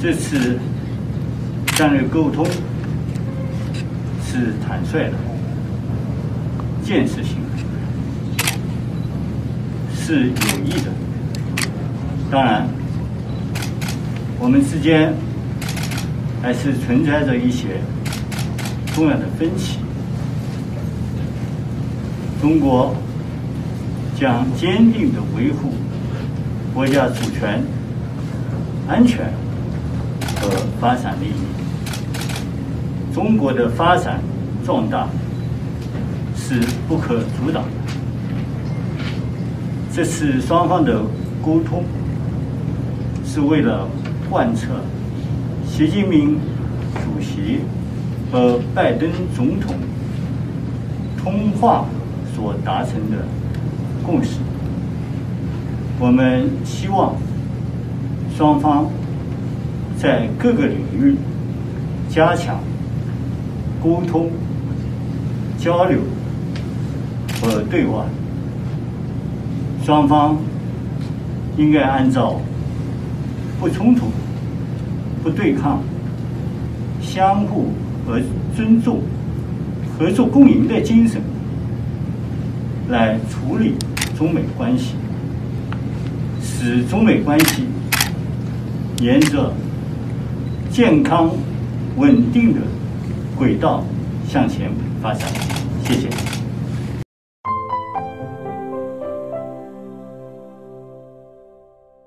这次战略沟通是坦率的、建设性的，是有益的。当然，我们之间还是存在着一些重要的分歧。中国将坚定地维护国家主权、安全和发展利益。中国的发展壮大是不可阻挡的。这次双方的沟通是为了贯彻习近平主席和拜登总统通话所达成的共识。我们希望双方在各个领域加强沟通、交流和对话。双方应该按照不冲突、不对抗、相互和尊重、合作共赢的精神来处理中美关系，使中美关系沿着健康、稳定的轨道向前发展。谢谢。